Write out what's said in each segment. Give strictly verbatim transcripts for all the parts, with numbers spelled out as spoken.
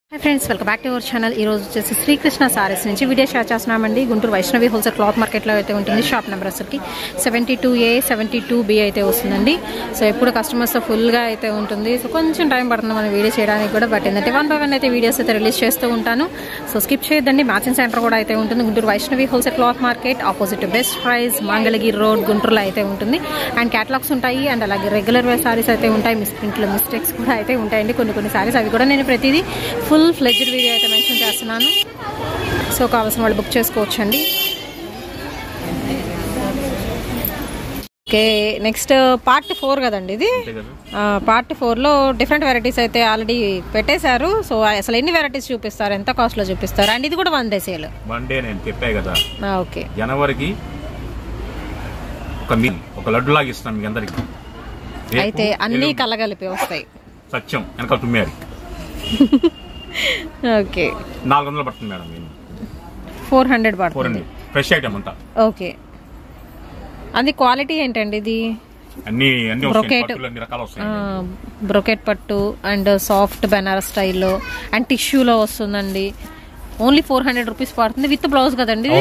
Hi friends, welcome back to our channel. ఈ రోజు వచ్చేసి శ్రీకృష్ణ సారీస్ నుంచి వీడియో షేర్ చేస్తున్నామండి. గుంటూరు వైష్ణవి హోల్సేల్ క్లాత్ మార్కెట్లో అయితే ఉంటుంది. షాప్ నెంబర్ వచ్చరికి seventy two A seventy two B అయితే వస్తుందండి. సో ఎప్పుడు కస్టమర్స్ ఫుల్గా అయితే ఉంటుంది. సో కొంచెం టైం పడుతుంది మనం వీడియో చేయడానికి కూడా. బట్ ఏంటంటే వన్ బై వన్ అయితే వీడియోస్ అయితే రిలీజ్ చేస్తూ ఉంటాను. సో స్కిప్ చేయొద్దండి. మ్యాచింగ్ సెంటర్ కూడా అయితే ఉంటుంది. Guntur Vaishnavi wholesale cloth market opposite best price Mangalagiri road గుంటూరులో అయితే ఉంటుంది. అండ్ క్యాటలాగ్స్ ఉంటాయి. అండ్ అలాగే రెగ్యులర్ వేర్ సారీస్ అయితే ఉంటాయి. మిస్ ప్రింట్లో మిస్టేక్స్ కూడా అయితే ఉంటాయండి కొన్ని కొన్ని సారీస్. అవి కూడా నేను ప్రతిదీ ఫుల్ ఫ్లెడ్జ్డ్ వీడియో అయితే మెన్షన్ చేస్తున్నాను. సో కావాల్సిన వాళ్ళు బుక్ చేసుకోవచ్చండి. ఓకే, నెక్స్ట్ పార్ట్ ఫోర్ కదండి ఇది. పార్ట్ ఫోర్లో డిఫరెంట్ వెరైటీస్ అయితే ఆల్రెడీ పెట్టేశారు. సో అసలు ఎన్ని వెరైటీస్ చూపిస్తారు, ఎంత కాస్ట్లో చూపిస్తారు? అండ్ ఇది కూడా one day sale. One day నేను చెప్పాయి కదా. ఓకే, జనవరికి ఒక మీల్ ఒక లడ్డు లాగా ఇస్తాను మీకు అందరికి. అయితే అన్ని కలగలిపి వస్తాయి. సత్యం వెనకాల తుమ్మారు. ఓకే, నాలుగు వందలు పడుతుంది మేడం. నేను ఫోర్ హండ్రెడ్ పడుతుంది. ఫ్రెష్ ఐటమ్ అంతా. ఓకే, అది క్వాలిటీ ఏంటండి? ఇది అన్ని అన్ని బ్రొకెట్ అన్ని రకాలు వస్తాయి. బ్రొకెట్ పట్టు అండ్ సాఫ్ట్ బెనారస్ స్టైల్లో అండ్ టిష్యూలో వస్తుందండి. ఓన్లీ ఫోర్ హండ్రెడ్ రూపీస్ పడుతుంది విత్ బ్లౌజ్ కదండి.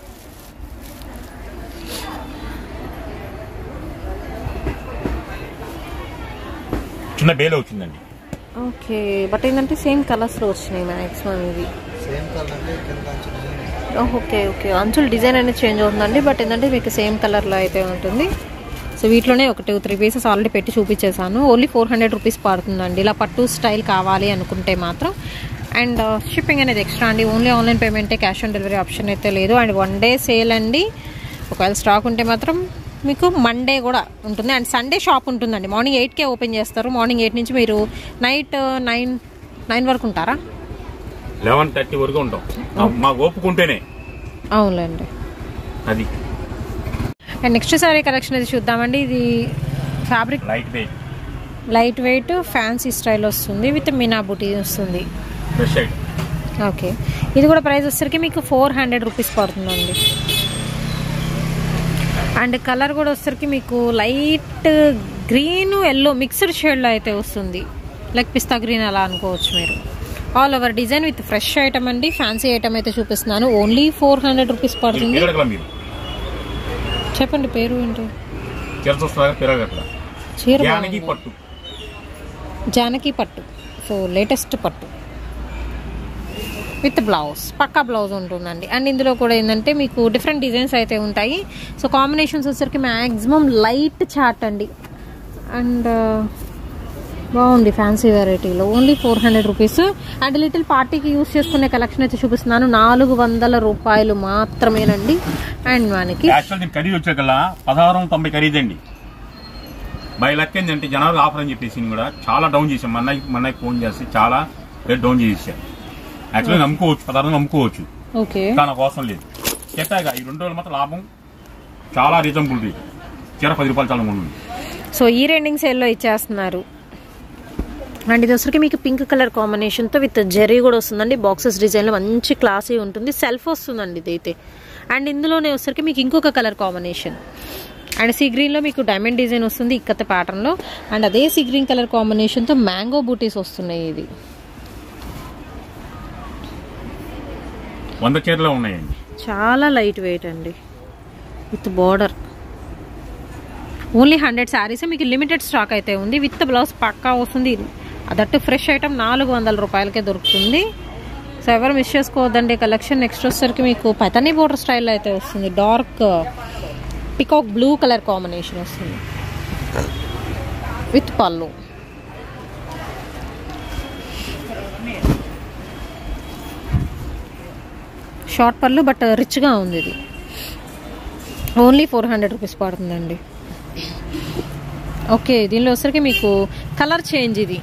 చిన్న బేలో వచ్చిందండి. ఓకే, బట్ ఏంటంటే సేమ్ కలర్స్ లో వచ్చినాయి మాక్సిమం. ఇది ఓకే ఓకే అంచులు డిజైన్ అనేది చేంజ్ అవుతుందండి. బట్ ఏంటంటే మీకు సేమ్ కలర్ లో అయితే ఉంటుంది. సో వీటిలోనే ఒక టూ త్రీ పీసెస్ ఆల్రెడీ పెట్టి చూపించేసాను. ఓన్లీ ఫోర్ హండ్రెడ్ రూపీస్ పడుతుందండి. ఇలా పట్టు స్టైల్ కావాలి అనుకుంటే మాత్రం. అండ్ షిప్పింగ్ అనేది ఎక్స్ట్రా అండి. ఓన్లీ ఆన్లైన్ పేమెంటే, క్యాష్ ఆన్ డెలివరీ ఆప్షన్ అయితే లేదు. అండ్ వన్ డే సేల్ అండి. ఒకవేళ స్టాక్ ఉంటే మాత్రం మీకు మండే కూడా ఉంటుంది. అండ్ సండే షాప్ ఉంటుందండి. మార్నింగ్ ఎయిట్కే ఓపెన్ చేస్తారు. మార్నింగ్ ఎయిట్ నుంచి మీరు నైట్ నైన్ నైన్ వరకు ఉంటారా? లెవెన్ థర్టీ వరకు ఉంటాం. మాకు ఒప్పుకుంటేనే. అవునులేండి. అది అండ్ నెక్స్ట్ సారీ కలెక్షన్ అది చూద్దామండి. ఇది fabric light weight light weight fancy style వస్తుంది. విత్ మీనా బూటీ వస్తుంది. Fresh item. ఓకే, ఇది కూడా ప్రైస్ వచ్చేసరికి మీకు ఫోర్ హండ్రెడ్ రూపీస్ పడుతుందండి. అండ్ కలర్ కూడా వచ్చేసరికి మీకు లైట్ గ్రీన్ ఎల్లో మిక్స్డ్ షేడ్లో అయితే వస్తుంది. లైక్ పిస్తా గ్రీన్ అలా అనుకోవచ్చు మీరు. All over design with fresh item అండి. ఫ్యాన్సీ ఐటమ్ అయితే చూపిస్తున్నాను. ఓన్లీ ఫోర్ హండ్రెడ్ రూపీస్ పడుతుంది. చెప్పండి పేరు ఏంటి? జానకి పట్టు. సో లేటెస్ట్ పట్టు విత్ బ్లౌజ్, పక్కా బ్లౌజ్ ఉంటుందండి. అండ్ ఇందులో కూడా ఏంటంటే మీకు డిఫరెంట్ డిజైన్స్ అయితే ఉంటాయి. సో కాంబినేషన్స్ వచ్చేసరికి మ్యాక్సిమం లైట్ చాట్ అండి. అండ్ బాగుంది ఫ్యాన్సీ వెరైటీలో. Only four hundred rupees. And little పార్టీకి యూస్ చేసుకునే కలెక్షన్ అయితే చూపిస్తున్నాను. నాలుగు వందల రూపాయలు మాత్రమేనండి. అండ్ మనకి ఖరీదు వచ్చేకల్లా పదహారు తొంభై ఖరీదండి. బై లక్ ఏంటంటే జనవరి ఆఫర్ అని చెప్పేసి కూడా చాలా డౌన్ చేసాం. మన్నకి మన్నకి ఫోన్ చేసి చాలా రేట్ డౌన్ చేసాం. యాక్చువల్గా నమ్ముకోవచ్చు, పదార్థం నమ్ముకోవచ్చు. ఓకే, కానీ అవసరం లేదు. చెప్పాక ఈ రెండు రోజులు మాత్రం లాభం చాలా రీజనబుల్ రేట్. చీర పది రూపాయలు చాలా ఉంది. సో ఈ రెండింగ్ సేల్లో ఇచ్చేస్తున్నారు. అండ్ ఇది వచ్చరికి మీకు పింక్ కలర్ కాంబినేషన్తో విత్ జెరీ కూడా వస్తుందండి. బాక్సెస్ డిజైన్లో మంచి క్లాసీ ఉంటుంది. సెల్ఫ్ వస్తుందండి ఇదైతే. అండ్ ఇందులోనే వచ్చరికి మీకు ఇంకొక కలర్ కాంబినేషన్. అండ్ సీ గ్రీన్లో మీకు డైమండ్ డిజైన్ వస్తుంది ఇక్కత ప్యాటర్న్లో. అండ్ అదే సీ గ్రీన్ కలర్ కాంబినేషన్తో మ్యాంగో బూటీస్ వస్తున్నాయి. ఇది వంద చీరలో ఉన్నాయండి. చాలా లైట్ వెయిట్ అండి with border. Only hundred saris మీకు లిమిటెడ్ స్టాక్ అయితే ఉంది. విత్ బ్లౌజ్ పక్కా వస్తుంది. అదట్టు ఫ్రెష్ ఐటమ్ నాలుగు వందల రూపాయలకే దొరుకుతుంది. సో ఎవరు మిస్ చేసుకోవద్దండి కలెక్షన్. నెక్స్ట్ వచ్చేసరికి మీకు పతనీ బోర్డర్ స్టైల్లో అయితే వస్తుంది. Dark peacock blue colour combination వస్తుంది విత్ పళ్ళు. షార్ట్ పళ్ళు బట్ రిచ్గా ఉంది. ఇది ఓన్లీ ఫోర్ హండ్రెడ్ రూపీస్ పడుతుందండి. ఓకే, దీనిలో వచ్చరికి మీకు కలర్ చేంజ్. ఇది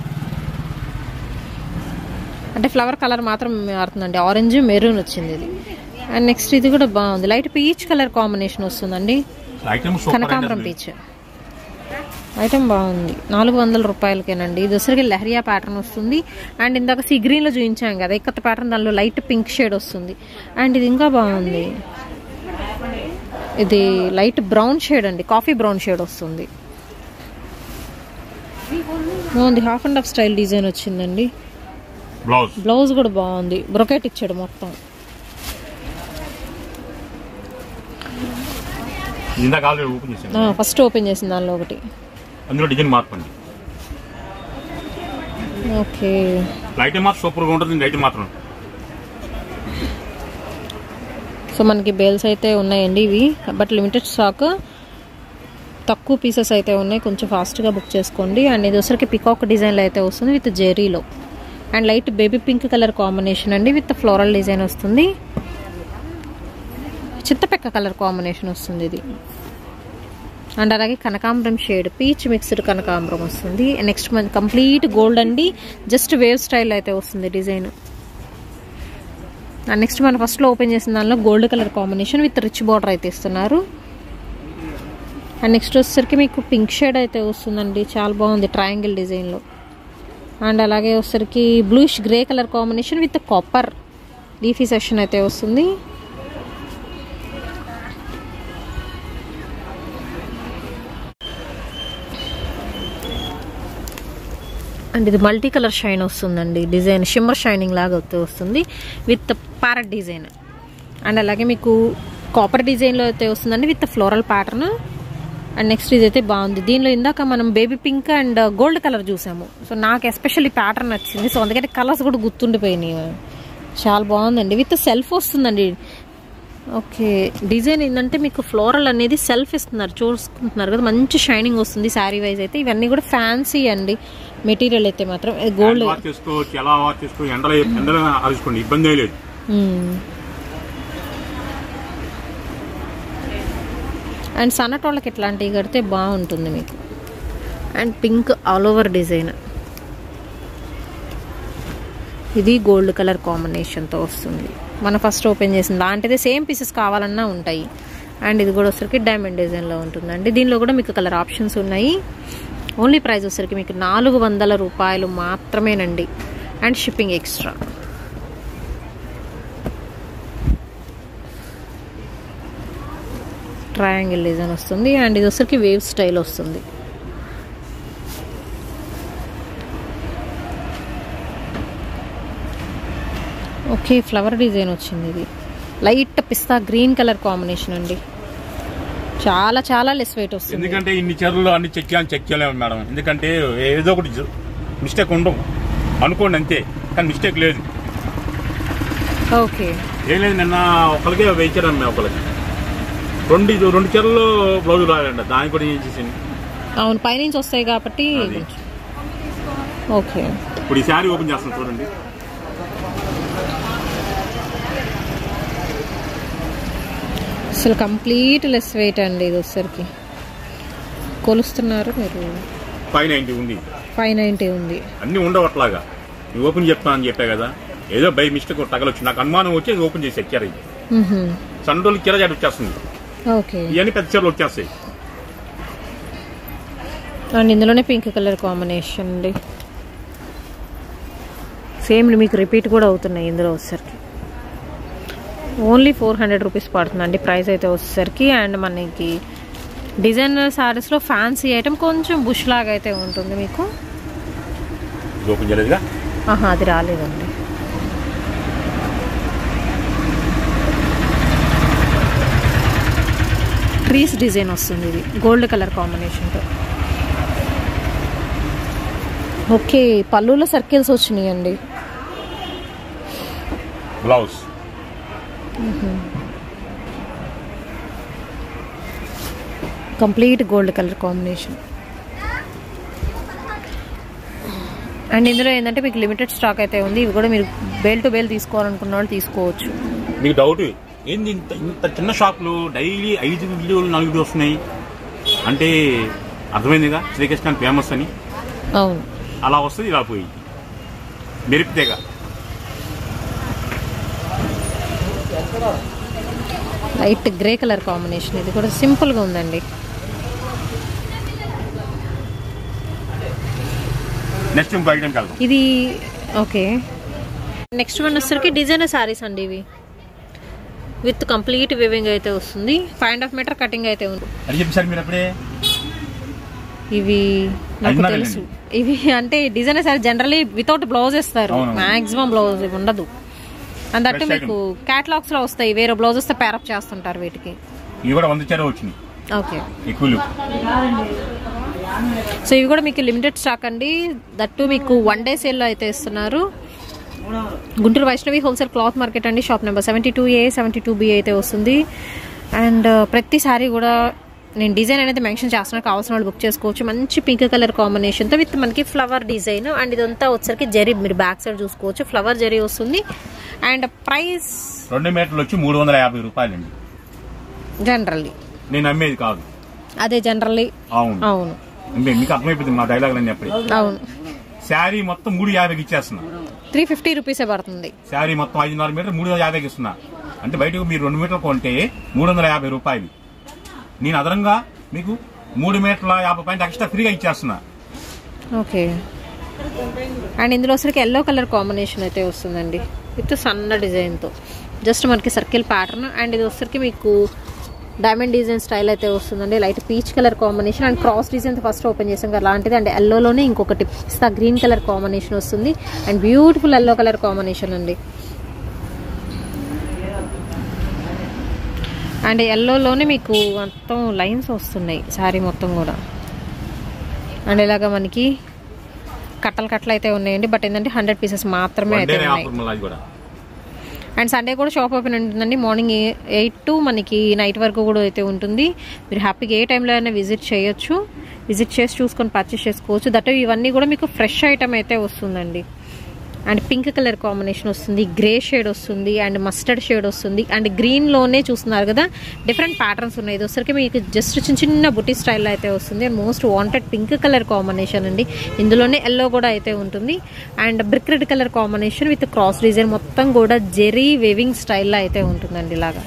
అంటే ఫ్లవర్ కలర్ మాత్రం మారుతుందండి. ఆరెంజ్ మెరూన్ వచ్చింది ఇది. అండ్ నెక్స్ట్ ఇది కూడా బాగుంది. లైట్ పీచ్ కలర్ కాంబినేషన్ వస్తుందండి. కనకాంబరం పీచ్ ఐటమ్ బాగుంది. నాలుగు వందల రూపాయలకేనండి. ఇది వచ్చరికి లహరియా ప్యాటర్న్ వస్తుంది. అండ్ ఇందాక సీ గ్రీన్లో చూపించాం కదా ఇక్కత ప్యాటర్న్, దానిలో లైట్ పింక్ షేడ్ వస్తుంది. అండ్ ఇది ఇంకా బాగుంది. ఇది లైట్ బ్రౌన్ షేడ్ అండి, కాఫీ బ్రౌన్ షేడ్ వస్తుంది. బాగుంది. Half and half style design వచ్చిందండి. బ్లౌజ్ బ్లౌజ్ కూడా బాగుంది, బ్రొకెట్ ఇచ్చాడు మొత్తం. ఇందాక ఆల్రెడీ ఓపెన్ చేశాను, ఫస్ట్ ఓపెన్ చేసిన దానిలో ఒకటి. అందులో డిజైన్ మార్పండి. ఓకే, లైట్ మాత్రం సూపర్గా ఉంటుంది. లైట్ మాత్రం సో మనకి బేల్స్ అయితే ఉన్నాయండి ఇవి, బట్ లిమిటెడ్ స్టాక్, తక్కువ పీసెస్ అయితే ఉన్నాయి, కొంచెం ఫాస్ట్గా బుక్ చేసుకోండి. అండ్ ఇది వచ్చరికి పికాక్ డిజైన్లో అయితే వస్తుంది విత్ జెరీలో, and light baby pink colour combination అండి విత్ ఫ్లోరల్ డిజైన్ వస్తుంది. చింతపెక్క కలర్ కాంబినేషన్ వస్తుంది ఇది. అండ్ అలాగే కనకాంబరం షేడ్, పీచ్ మిక్స్డ్ కనకాంబరం వస్తుంది. నెక్స్ట్ మన కంప్లీట్ గోల్డ్ అండి, జస్ట్ వేవ్ స్టైల్ అయితే వస్తుంది డిజైన్. అండ్ నెక్స్ట్ మనం ఫస్ట్లో ఓపెన్ చేసిన దానిలో gold colour combination with rich border అయితే ఇస్తున్నారు. అండ్ నెక్స్ట్ వచ్చేసరికి మీకు పింక్ షేడ్ అయితే వస్తుందండి, చాలా బాగుంది ట్రయాంగిల్ డిజైన్లో. అండ్ అలాగే వచ్చేసరికి bluish grey colour combination with copper leafy section అయితే వస్తుంది. అండ్ ఇది మల్టీ కలర్ షైన్ వస్తుందండి, డిజైన్ షిమ్మర్ షైనింగ్ లాగా వస్తుంది విత్ ప్యారెట్ డిజైన్. అండ్ అలాగే మీకు కాపర్ డిజైన్లో అయితే వస్తుందండి with floral pattern. And next ఇదైతే బాగుంది, దీనిలో ఇందాక మనం baby pink and gold colour చూసాము, సో నాకు ఎస్పెషల్లీ ప్యాటర్న్ నచ్చింది, సో అందుకని కలర్స్ కూడా గుర్తుండిపోయినాయి. చాలా బాగుందండి, విత్ సెల్ఫ్ వస్తుందండి. ఓకే, డిజైన్ ఏంటంటే మీకు ఫ్లోరల్ అనేది సెల్ఫ్ ఇస్తున్నారు, చూసుకుంటున్నారు కదా, మంచి షైనింగ్ వస్తుంది శారీ వైజ్ అయితే. ఇవన్నీ కూడా ఫ్యాన్సీ అండి మెటీరియల్ అయితే మాత్రం గోల్డ్. అండ్ సన్నటోళ్ళకి ఇట్లాంటివి కడితే బాగుంటుంది మీకు. And pink all over design, ఇది గోల్డ్ కలర్ కాంబినేషన్తో వస్తుంది. మనం ఫస్ట్ ఓపెన్ చేసిన లాంటిదే సేమ్ పీసెస్ కావాలన్నా ఉంటాయి. అండ్ ఇది కూడా వచ్చరికి డైమండ్ డిజైన్లో ఉంటుందండి. దీనిలో కూడా మీకు కలర్ ఆప్షన్స్ ఉన్నాయి. ఓన్లీ ప్రైస్ వచ్చరికి మీకు నాలుగు వందల రూపాయలు మాత్రమేనండి, and shipping extra. Triangle design వస్తుంది. అండ్ ఇది వచ్చరికి వేవ్ స్టైల్ వస్తుంది. ఓకే, ఫ్లవర్ డిజైన్ వచ్చింది. ఇది light pista green colour combination అండి, చాలా చాలా లెస్ వెయిట్ వస్తుంది. ఎందుకంటే ఇన్ని చీరలు అన్ని చెక్ చేయాలని చెక్ చేయలేము మేడం, ఎందుకంటే ఏదో ఒకటి మిస్టేక్ ఉండవు అనుకోండి అంతే, కానీ మిస్టేక్ లేదు. ఓకే, ఏం లేదు, నిన్న ఒకరికి వేయించారు మేము, ఒకరికి రెండు రెండు చీరలు బ్లౌజ్ రాలండి, దానికి కూడా ఏం చేసింది. అవును, పైనుంచి వస్తాయి కాబట్టి. ఓకే, ఇప్పుడు ఈ శారీ ఓపెన్ చేస్తాను చూడండి. అసలు కంప్లీట్ లెస్ వెయిట్ అండి ఇది వచ్చరికి. కొలుస్తున్నారు మీరు? ఫైవ్ నైన్టీ ఉంది, ఫైవ్ నైన్టీ ఉంది. అన్ని ఉండవు అట్లాగా, నువ్వు ఓపెన్ చెప్తాను అని చెప్పా కదా, ఏదో బై మిస్టేక్ తగలొచ్చు, నాకు అనుమానం వచ్చి ఓపెన్ చేసి ఎక్కారు. సన్న రోజులు చీర జాటి వచ్చేస్తుంది, ఇవన్నీ పెద్ద చీరలు వచ్చేస్తాయి. అండ్ ఇందులోనే పింక్ కలర్ కాంబినేషన్ అండి, సేమ్ మీకు రిపీట్ కూడా అవుతున్నాయి ఇందులో వచ్చేసరికి. ఓన్లీ ఫోర్ హండ్రెడ్ రూపీస్ పడుతుందండి ప్రైస్ అయితే వచ్చేసరికి. అండ్ మనకి డిజైనర్ శారీస్లో ఫ్యాన్సీ ఐటమ్ కొంచెం బుష్ లాగా అయితే ఉంటుంది మీకు. ఆహా, అది రాలేదండి. ట్రీస్ డిజైన్ వస్తుంది, ఇది గోల్డ్ కలర్ కాంబినేషన్తో. ఓకే, పళ్ళులో సర్కిల్స్ వచ్చినాయండి. Blouse complete gold colour combination. And ఇందులో ఏంటంటే మీకు లిమిటెడ్ స్టాక్ అయితే ఉంది, ఇవి కూడా మీరు బేల్ టు బేల్ తీసుకోవాలనుకున్న వాళ్ళు తీసుకోవచ్చు. మీకు డౌట్ ఏంది, ఇంత ఇంత చిన్న షాప్లో డైలీ ఐదు వీడియోలు నాలుగు వీడియోలు వస్తున్నాయి అంటే అర్థమైందిగా శ్రీకృష్ణ ఫేమస్ అని. అవును, అలా వస్తుంది, ఇలా పోయి మెరిపితేగా. లైట్ గ్రే కలర్ కాంబినేషన్, ఇది కూడా సింపుల్గా ఉందండి. నెక్స్ట్ ఇంకో ఐటమ్ కలదు ఇది. ఓకే, నెక్స్ట్ వన్ వచ్చేసరికి డిజైనర్ శారీస్ అండి, ఇవి విత్ కంప్లీట్ వివింగ్ అయితే వస్తుంది. Five and half metre cutting అయితే ఉంది. అది చెప్పి సార్ మీరు అప్పుడే ఇవి నాకు తెలుసు. ఇవి అంటే design sir generally without blouse ఇస్తారు, మాక్సిమం బ్లౌజ్ ఉండదు. అందట్టు మీకు క్యాటలాగ్స్ లో వస్తాయి, వేరే బ్లౌజ్ వస్తే ప్యారప్ చేస్తుంటారు వీటికి. ఓకే, సో ఇవి కూడా మీకు లిమిటెడ్ స్టాక్ అండి. దట్టు మీకు వన్ డే సేల్ లో అయితే ఇస్తున్నారు. Guntur Vaishnavi wholesale cloth market అండి. Shop number seventy two A seventy two B అయితే వస్తుంది. అండ్ ప్రతిసారి కూడా నేను డిజైన్ అనేది మెన్షన్ చేస్తున్నాను, కావాల్సిన వాళ్ళు బుక్ చేసుకోవచ్చు. మంచి పింక్ కలర్ కాంబినేషన్తో విత్ మనకి ఫ్లవర్ డిజైన్. అండ్ ఇదంతా వచ్చరికి జరీ, మీరు బ్యాక్ సైడ్ చూసుకోవచ్చు ఫ్లవర్ జరీ వస్తుంది. అండ్ ప్రైస్ రెండు మీటర్లు వచ్చి మూడు వందల యాభై రూపాయలు అండి. జనరల్లీ నేను అమ్మేది కాదు, అదే జనరల్లీ. అవును అవును, మీకు అర్థమైపోతుంది మా డైలాగ్ అని చెప్పి. అవును, శారీ మొత్తం మూడు యాభైకి ఇచ్చేస్తున్నా. త్రీ ఫిఫ్టీ రూపీసే పడుతుంది. శారీ మొత్తం ఐదున్నర మీటర్ మూడు వందల యాభైకి ఇస్తున్నా. అంటే బయటకు మీరు రెండు మీటర్లు కొంటే మూడు వందల యాభై రూపాయలు. నేను అదనంగా మీకు మూడు మీటర్ల యాభై పాయింట్ ఎక్స్ట్రా ఫ్రీగా ఇచ్చేస్తున్నా. ఓకే, అండ్ ఇందులో వచ్చరికి ఎల్లో కలర్ కాంబినేషన్ అయితే వస్తుందండి విత్ సన్న డిజైన్తో. జస్ట్ మనకి సర్కిల్ ప్యాటర్న్. అండ్ ఇది వచ్చరికి మీకు డైమండ్ డిజైన్ స్టైల్ అయితే వస్తుందండి. Light peach colour combination and cross design first open చేసాం కదా అలాంటిది. అండ్ ఎల్లోలోనే ఇంకొకటి పిస్తా గ్రీన్ కలర్ కాంబినేషన్ వస్తుంది. And beautiful yellow colour combination అండి. అండ్ ఎల్లోలోనే మీకు మొత్తం లైన్స్ వస్తున్నాయి శారీ మొత్తం కూడా. అండ్ ఇలాగా మనకి కట్టలు కట్టలు అయితే ఉన్నాయండి. బట్ ఏంటంటే హండ్రెడ్ పీసెస్ మాత్రమే అయితే ఉన్నాయి. అండ్ సండే కూడా షాప్ ఓపెన్ ఉంటుందండి. మార్నింగ్ ఎయిట్ టు మనకి నైట్ వరకు కూడా అయితే ఉంటుంది. మీరు హ్యాపీగా ఏ టైంలో అయినా విజిట్ చేయొచ్చు. విజిట్ చేసి చూసుకొని పర్చేస్ చేసుకోవచ్చు. దట్ ఇవన్నీ కూడా మీకు ఫ్రెష్ ఐటమ్ అయితే వస్తుందండి. అండ్ పింక్ కలర్ కాంబినేషన్ వస్తుంది, గ్రే షేడ్ వస్తుంది, అండ్ మస్టర్డ్ షేడ్ వస్తుంది. అండ్ గ్రీన్లోనే చూస్తున్నారు కదా డిఫరెంట్ ప్యాటర్న్స్ ఉన్నాయి. ఇది వచ్చరికి మీకు జస్ట్ చిన్న చిన్న బుటీ స్టైల్లో అయితే వస్తుంది. And most wanted pink colour combination అండి. ఇందులోనే ఎల్లో కూడా అయితే ఉంటుంది. And brick red colour combination with cross design మొత్తం కూడా జెరీ వేవింగ్ స్టైల్లో అయితే ఉంటుందండి ఇలాగా.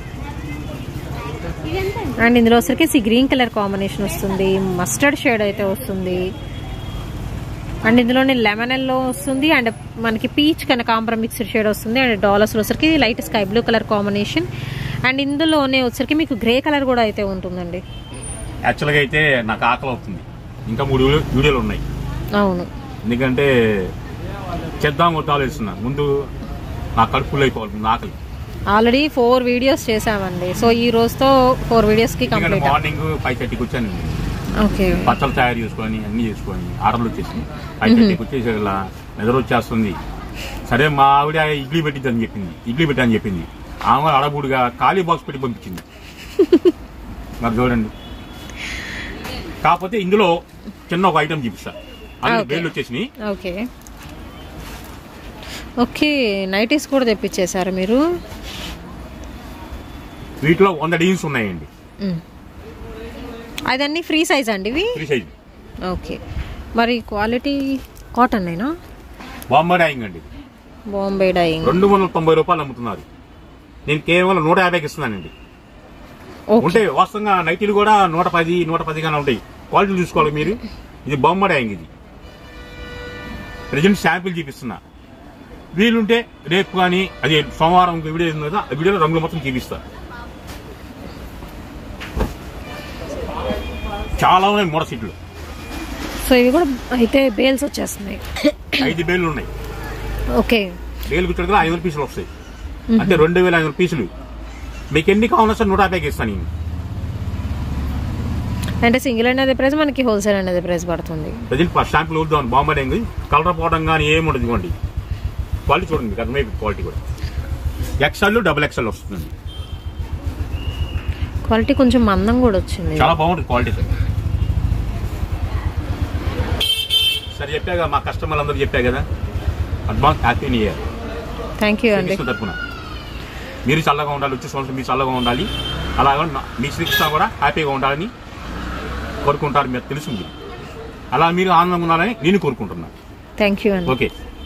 అండ్ ఇందులో వచ్చరికి గ్రీన్ కలర్ కాంబినేషన్ వస్తుంది, మస్టర్డ్ షేడ్ అయితే వస్తుంది. అండ్ ఇందులోనే లెమన్ ఎల్లో వస్తుంది. అండ్ మనకి పీచ్ కనకాంబరం మిక్స్డ్ షేడ్ వస్తుంది. అండ్ డాలర్స్ వచ్చరికి light sky blue colour combination. And ఇందులోనే వచ్చరికి మీకు గ్రే కలర్ కూడా అయితే ఉంటుందండి. యాక్చువల్గా అయితే నాకు ఆకలి అవుతుంది, ఇంకా మూడు వీడియోలు ఉన్నాయి. అవును, ఎందుకంటే చేద్దాం కొట్ట ఆలోచిస్తున్నా. ముందు నా కడుపు ఫుల్ అయిపోవాలి ఆకలి. ఆల్రెడీ ఫోర్ వీడియోస్ చేసామండి. సో ఈ రోజుతో ఫోర్ వీడియోస్ కి కంప్లీట్. మార్నింగ్ ఫైవ్ థర్టీకి వచ్చాను. ఓకే, పచ్చలు తయారు చేసుకొని అన్ని చేసుకొని ఆర్డర్లు వచ్చేసి ఫైవ్ థర్టీకి వచ్చేసి ఇలా నిద్ర వచ్చేస్తుంది. సరే మా ఆవిడ ఇడ్లీ పెట్టిద్దని చెప్పింది, ఇడ్లీ పెట్టని చెప్పింది. ఆమె అడబుడుగా ఖాళీ బాక్స్ పెట్టి పంపించింది. మరి చూడండి, కాకపోతే ఇందులో చిన్న ఒక ఐటమ్ చూపిస్తా. అన్ని బేళ్ళు వచ్చేసి. ఓకే ఓకే, నైటీస్ కూడా తెప్పించేశారు మీరు. వీటిలో వంద డిజైన్స్ ఉన్నాయండి. అదన్నీ ఫ్రీ సైజ్ అండి ఇవి? Free size. ఓకే, మరి క్వాలిటీ కాటన్ అయినా? బాంబే డైయింగ్ అండి. బాంబే డైయింగ్ రెండు వందల తొంభై రూపాయలు అమ్ముతున్నారు. నేను కేవలం నూట యాభైకి ఇస్తున్నానండి. ఉంటాయి వాస్తవంగా నైటీలు కూడా నూట పది నూట పదిగానే ఉంటాయి. క్వాలిటీ చూసుకోవాలి మీరు. ఇది బాంబే డైయింగ్. ఇది ప్రజెంట్ శాంపిల్ చూపిస్తున్నా. వీలుంటే రేపు కానీ అది సోమవారం వీడియో కదా, ఆ వీడియోలో రంగులు మొత్తం చూపిస్తా. చాలా ఉన్నాయి మూడ సీట్లు. సో ఇవి కూడా అయితే బేల్స్ వచ్చేస్తున్నాయి. ఐదు బేలు ఉన్నాయి. ఓకే, బేలు కూర్చోడు ఐదు వందల పీసులు వస్తాయి. అంటే రెండు వేల ఐదు వందల పీసులు. మీకు ఎన్ని కావాలన్నా సార్ నూట యాభైకి ఇస్తాను నేను. అంటే సింగిల్ అనేది ప్రైస్, మనకి హోల్సేల్ అనేది ప్రైస్ పడుతుంది. ప్రజెంట్ ఫస్ట్ షాంపుల్ వద్దాం. బాంబే డైయింగ్ కలర్ పోవడం కానీ ఏముండదు. ఇవ్వండి క్వాలిటీ చూడండి, మీకు అర్థమైపు క్వాలిటీ కూడా. ఎక్స్ఎల్ డబుల్ ఎక్స్ఎల్ వస్తుంది. క్వాలిటీ కొంచెం మందం కూడా వచ్చింది. చాలా బాగుంటుంది క్వాలిటీ సార్. సరే చెప్పాగా మా కస్టమర్లు అందరూ చెప్పా కదా, advance happy new year. Thank you అండి. తరఫున మీరు చల్లగా ఉండాలి, వచ్చే సంవత్సరం మీరు చల్లగా ఉండాలి. అలాగే మీ శ్రీకృష్ణ కూడా హ్యాపీగా ఉండాలని కోరుకుంటారు. మీరు తెలుసు, అలా మీరు ఆనందంగా ఉండాలని నేను కోరుకుంటున్నాను. థ్యాంక్ యూ అండి. ఓకే.